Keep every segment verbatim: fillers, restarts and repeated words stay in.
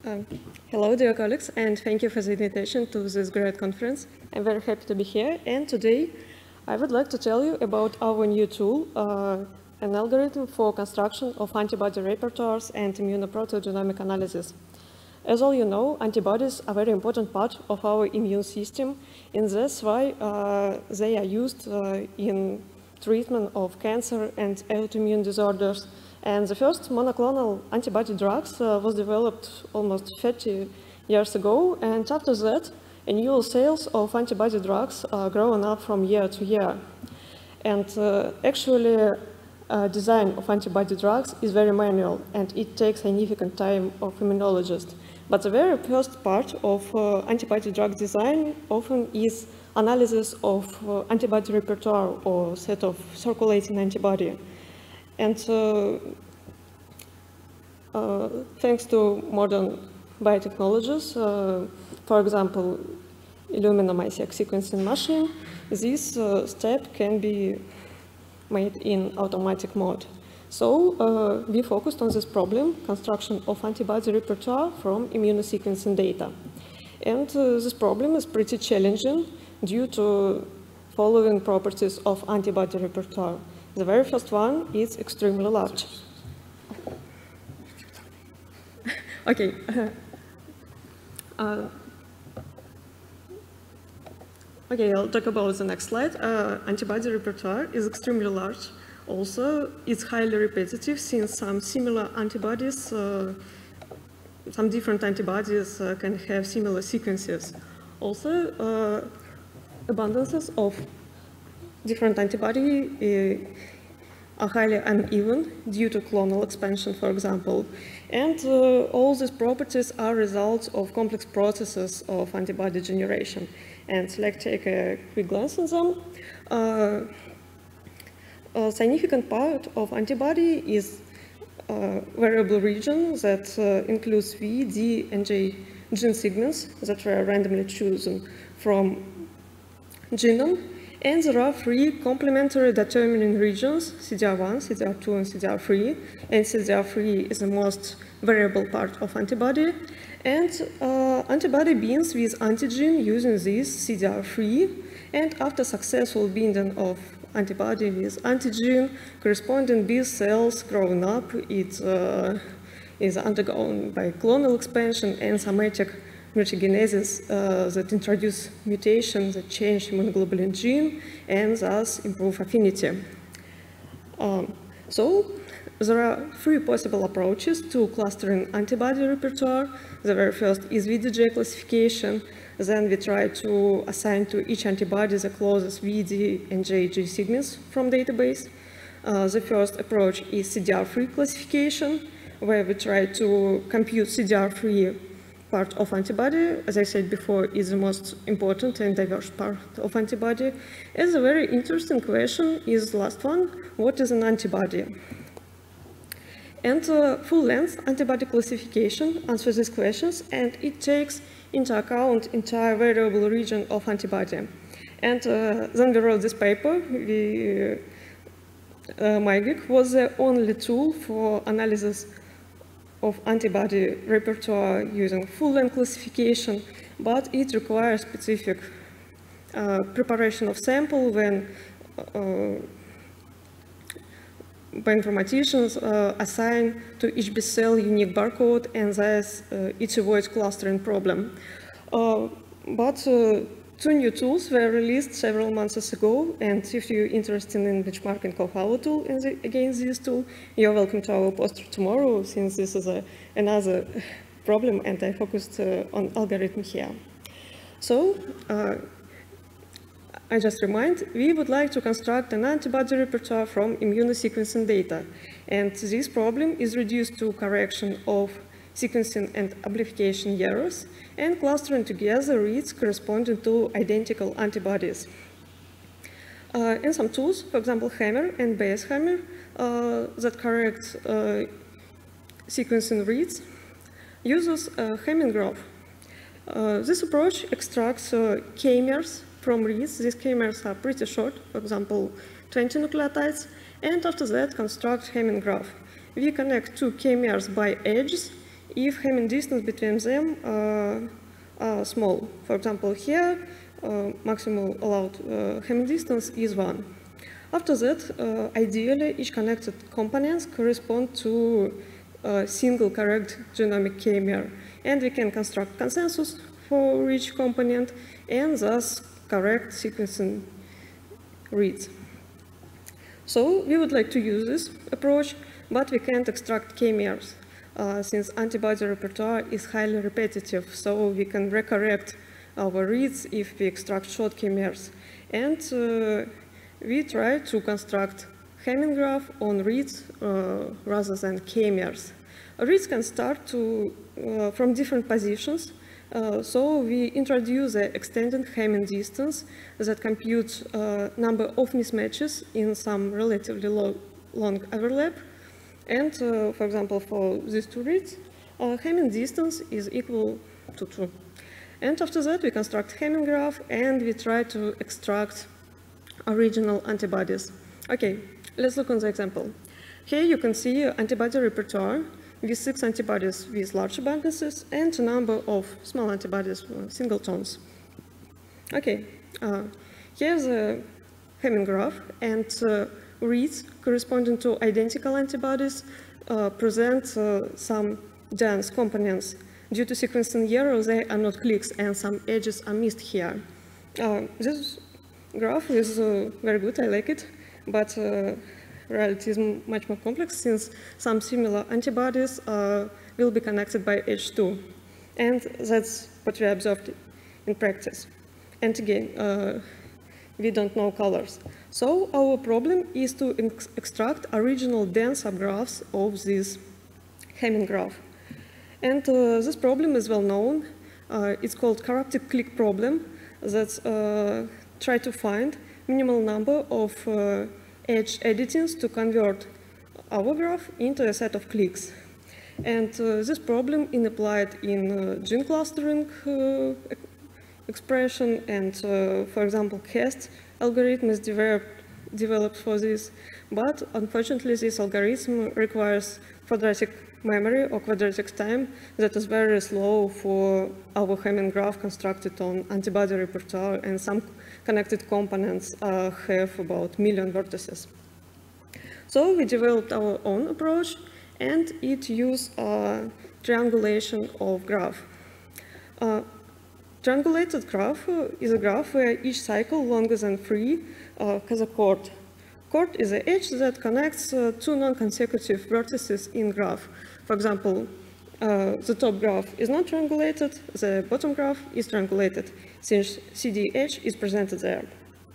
Um, hello, dear colleagues, and thank you for the invitation to this great conference. I'm very happy to be here, and today I would like to tell you about our new tool, uh, an algorithm for construction of antibody repertoires and immunoproteogenomic analysis. As all you know, antibodies are a very important part of our immune system, and that's why uh, they are used uh, in treatment of cancer and autoimmune disorders. And the first monoclonal antibody drugs uh, was developed almost thirty years ago, and after that, annual sales of antibody drugs are growing up from year to year. And uh, actually, uh, design of antibody drugs is very manual, and it takes significant time of immunologists. But the very first part of uh, antibody drug design often is analysis of uh, antibody repertoire or set of circulating antibody. And uh, uh, thanks to modern biotechnologies, uh, for example, Illumina MiSeq sequencing machine, this uh, step can be made in automatic mode. So uh, we focused on this problem, construction of antibody repertoire from immunosequencing data. And uh, this problem is pretty challenging due to following properties of antibody repertoire. The very first one is extremely large. Okay. Uh, okay, I'll talk about the next slide. Uh, antibody repertoire is extremely large. Also, it's highly repetitive since some similar antibodies, uh, some different antibodies uh, can have similar sequences. Also, uh, abundances of different antibody uh, are highly uneven due to clonal expansion, for example. And uh, all these properties are results of complex processes of antibody generation. And let's take a quick glance on them. Uh, a significant part of antibody is a variable region that uh, includes V, D, and J gene segments that were randomly chosen from genome. And there are three complementary determining regions, C D R one, C D R two, and C D R three. And C D R three is the most variable part of antibody. And uh, antibody binds with antigen using this C D R three. And after successful binding of antibody with antigen, corresponding B cells growing up, it uh, is undergone by clonal expansion and somatic mutagenesis uh, that introduce mutations that change immunoglobulin gene and thus improve affinity. Um, so there are three possible approaches to clustering antibody repertoire. The very first is V D J classification. Then we try to assign to each antibody the closest V D and J G segments from database. Uh, the first approach is C D R three classification, where we try to compute C D R three part of antibody. As I said before, is the most important and diverse part of antibody. And a very interesting question is the last one: what is an antibody? And uh, full-length antibody classification answers these questions, and it takes into account entire variable region of antibody. And uh, then we wrote this paper. We, uh, MyGeek was the only tool for analysis of antibody repertoire using full-length classification, but it requires specific uh, preparation of sample when uh, bioinformaticians uh, assign to each B cell unique barcode, and thus uh, it avoids clustering problem. Uh, but uh, two new tools were released several months ago, and if you're interested in benchmarking of our tool in the, against this tool, you're welcome to our poster tomorrow, since this is a, another problem, and I focused uh, on algorithm here. So, uh, I just remind, we would like to construct an antibody repertoire from immunosequencing data. And this problem is reduced to correction of sequencing and amplification errors and clustering together reads corresponding to identical antibodies. Uh, and some tools, for example, Hammer and Bayes Hammer, uh, that correct uh, sequencing reads, uses a Hamming graph. Uh, this approach extracts uh, k-mers from reads. These k-mers are pretty short, for example, twenty nucleotides, and after that construct Hamming graph. We connect two k-mers by edges if Hamming distance between them uh, are small. For example, here, uh, maximum allowed uh, Hamming distance is one. After that, uh, ideally, each connected components correspond to a single correct genomic k-mer, and we can construct consensus for each component, and thus correct sequencing reads. So we would like to use this approach, but we can't extract k-mers, uh, since antibody repertoire is highly repetitive, so we can recorrect our reads if we extract short k-mers. And uh, we try to construct Hamming graph on reads uh, rather than k-mers. Reads can start to, uh, from different positions, uh, so we introduce the extended Hamming distance that computes uh, number of mismatches in some relatively lo long overlap. And uh, for example, for these two reads, uh, Hamming distance is equal to two. And after that, we construct Hamming graph and we try to extract original antibodies. Okay, let's look on the example. Here you can see antibody repertoire with six antibodies with large abundances and a number of small antibodies, uh, singletons. Okay, uh, here's a Hamming graph, and uh, reads corresponding to identical antibodies uh, present uh, some dense components. Due to sequencing error, they are not clicks, and some edges are missed here. Uh, this graph is uh, very good, I like it, but uh, reality is much more complex since some similar antibodies uh, will be connected by H two. And that's what we observed in practice. And again, uh, we don't know colors. So our problem is to ex extract original dense subgraphs of this Hamming graph. And uh, this problem is well known. Uh, it's called corrupted click problem. That's uh, try to find minimal number of uh, edge editings to convert our graph into a set of clicks. And uh, this problem is applied in uh, gene clustering uh, expression, and uh, for example, CAST algorithm is developed, developed for this. But unfortunately, this algorithm requires quadratic memory or quadratic time that is very slow for our Hamming graph constructed on antibody repertoire, and some connected components uh, have about a million vertices. So we developed our own approach, and it uses uh, triangulation of graph. Uh, triangulated graph uh, is a graph where each cycle longer than three uh, has a chord. Chord is an edge that connects uh, two non-consecutive vertices in graph. For example, uh, the top graph is not triangulated, the bottom graph is triangulated, since C D H is presented there.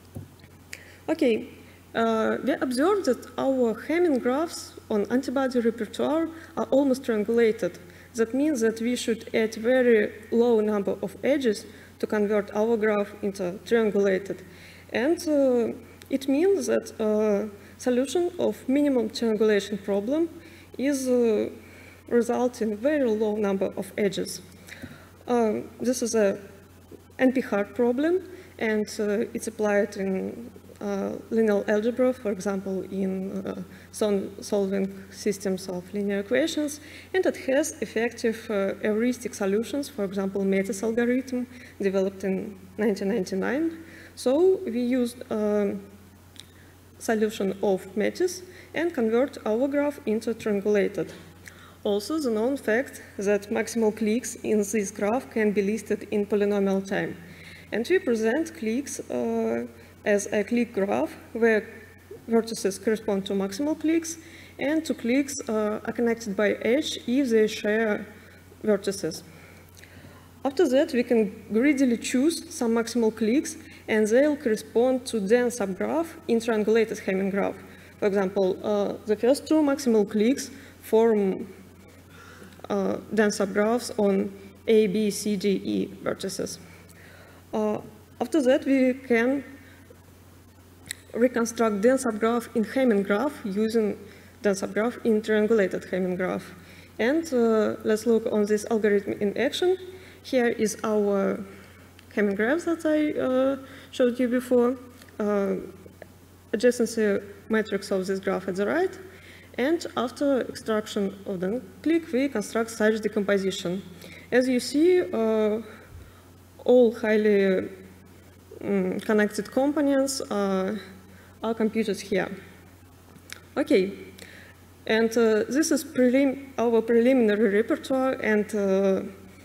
Okay, uh, we observed that our Hamming graphs on antibody repertoire are almost triangulated. That means that we should add very low number of edges to convert our graph into triangulated. And uh, it means that uh, solution of minimum triangulation problem is uh, result in very low number of edges. Uh, this is a N P-hard problem, and uh, it's applied in uh, linear algebra, for example, in uh, sol solving systems of linear equations, and it has effective uh, heuristic solutions, for example, Metis algorithm, developed in nineteen ninety-nine. So we used a solution of Metis and convert our graph into triangulated. Also, the known fact that maximal clicks in this graph can be listed in polynomial time. And we present clicks uh, as a click graph where vertices correspond to maximal clicks, and two clicks uh, are connected by edge if they share vertices. After that, we can greedily choose some maximal clicks, and they'll correspond to dense subgraph in triangulated Hamming graph. For example, uh, the first two maximal clicks form uh, dense subgraphs on A, B, C, D, E vertices. Uh, after that, we can reconstruct dense subgraph in Hamming graph using dense subgraph in triangulated Hamming graph. And uh, let's look on this algorithm in action. Here is our Hamming graph that I uh, showed you before. Uh, adjacency matrix of this graph at the right. And after extraction of the click, we construct such decomposition. As you see, uh, all highly um, connected components uh, are computed here. Okay, and uh, this is prelim our preliminary repertoire, and uh,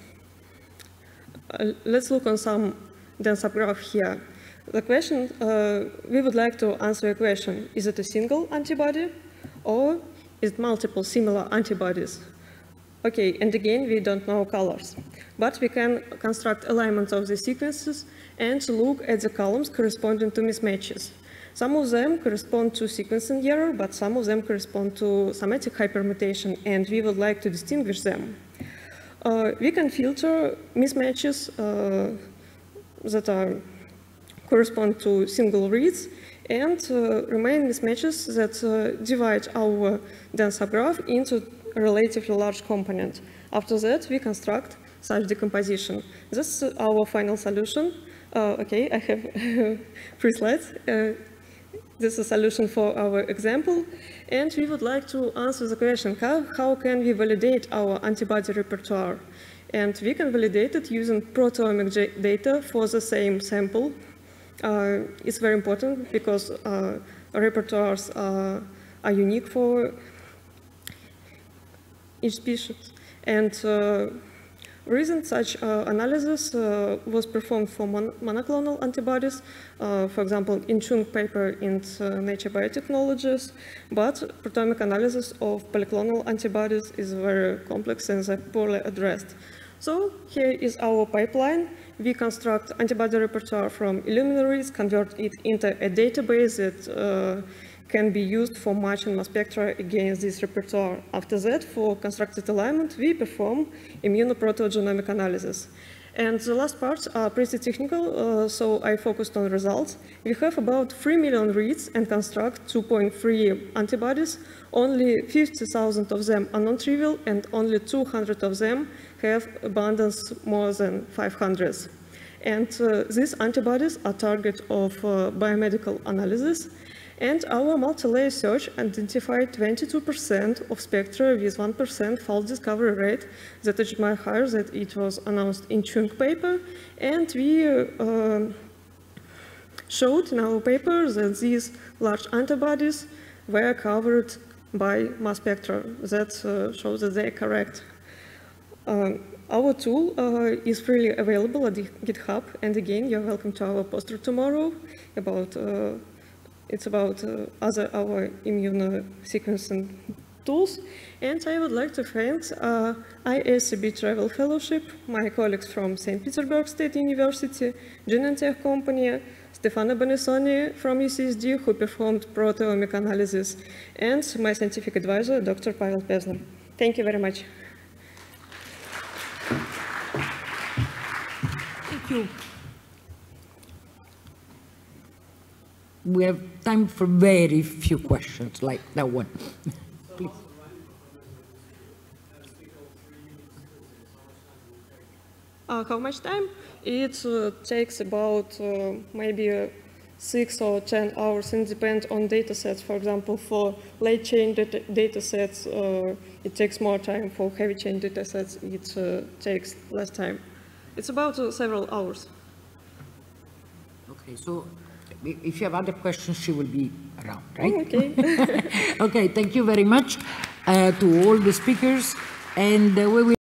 uh, let's look on some dense subgraph here. The question, uh, we would like to answer a question: is it a single antibody, or is it multiple similar antibodies? Okay, and again, we don't know colors, but we can construct alignment of the sequences and look at the columns corresponding to mismatches. Some of them correspond to sequencing error, but some of them correspond to somatic hypermutation, and we would like to distinguish them. Uh, we can filter mismatches uh, that are, correspond to single reads, and uh, remain mismatches that uh, divide our dense subgraph into a relatively large component. After that, we construct such decomposition. This is our final solution. Uh, okay, I have three slides. Uh, This is a solution for our example, and we would like to answer the question, how, how can we validate our antibody repertoire? And we can validate it using proteomic data for the same sample. Uh, it's very important because uh, repertoires uh, are unique for each species. And uh, recent such uh, analysis uh, was performed for mon monoclonal antibodies, uh, for example, in Chung paper in uh, Nature Biotechnologies, but proteomic analysis of polyclonal antibodies is very complex and poorly addressed. So here is our pipeline. We construct antibody repertoire from Illumina reads, convert it into a database that uh, can be used for matching mass spectra against this repertoire. After that, for constructed alignment, we perform immunoproteogenomic analysis. And the last parts are pretty technical, uh, so I focused on results. We have about three million reads and construct two point three antibodies. Only fifty thousand of them are non-trivial, and only two hundred of them have abundance more than five hundred. And uh, these antibodies are target of uh, biomedical analysis. And our multi-layer search identified twenty-two percent of spectra with one percent false discovery rate, that is much higher than it was announced in Chung paper. And we uh, showed in our paper that these large antibodies were covered by mass spectra. That uh, shows that they are correct. Uh, our tool uh, is freely available at GitHub. And again, you're welcome to our poster tomorrow about uh, It's about uh, other our immune sequencing tools. And I would like to thank uh, I A C B Travel Fellowship, my colleagues from Saint Petersburg State University, Genentech Company, Stefano Bonisoni from U C S D, who performed proteomic analysis, and my scientific advisor, Doctor Pavel Pesner. Thank you very much. Thank you. We have time for very few questions, like that one. Please. Uh, how much time? It uh, takes about uh, maybe uh, six or ten hours, and depend on data sets. For example, for late chain data, data sets, uh, it takes more time. For heavy chain data sets, it uh, takes less time. It's about uh, several hours. Okay, so if you have other questions, she will be around, right? Oh, okay. Okay, thank you very much uh, to all the speakers, and uh, we will